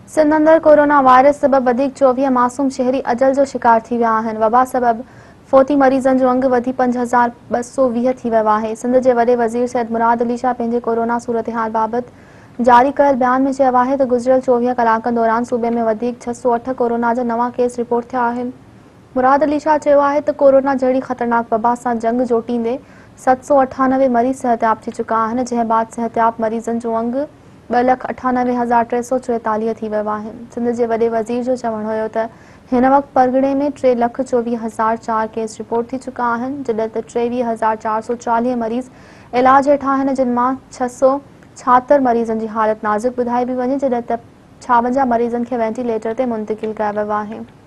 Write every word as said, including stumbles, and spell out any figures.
सिंध अंदर corona virus सबब वधीक चौवीह मासूम शहरी अजल जो शिकार थी विया आहिनि। वबा सबब फोती मरीज़नि जो अंग वधी पंज हज़ार ॿ सौ वीह थी वियो आहे। सिंध जे वॾे वज़ीर सैयद मुराद अली शाह पंहिंजे कोरोना सूरतहाल बाबति जारी कयल बयान में चयो आहे त गुज़िरियल चोवीह कलाकनि दौरान सूबे में वधीक छह सौ अठ कोरोना जा नवां केस रिपोर्ट थिया आहिनि। मुराद अली शाह चयो आहे त कोरोना जहिड़ी ख़तरनाक वबा सां जंग जोटींदे सत सौ अठानवे मरीज़ सिहतयाब थी चुका आहिनि, जंहिं बाद सिहतयाब मरीज़नि जो अंग ॿ लख अठानवे हज़ार टे सौ चोएतालीह थी वियो आहे। सिंध जे वॾे वज़ीर जो चवणु हुयो त हिन वक़्तु परगि॒णे में टे लख चोवीह हज़ार चार केस रिपोर्ट थी चुका आहिनि, जॾहिं त टेवीह हज़ार चार सौ चालीह मरीज़ इलाज हेठां आहिनि, जिन मां छह सौ छाहतरि मरीज़नि जी हालत नाज़ुक ॿुधाई बि वञे, जॾहिं त छावंजाह मरीज़नि खे वेंटिलेटर ते मुंतक़िल कयो वियो आहे।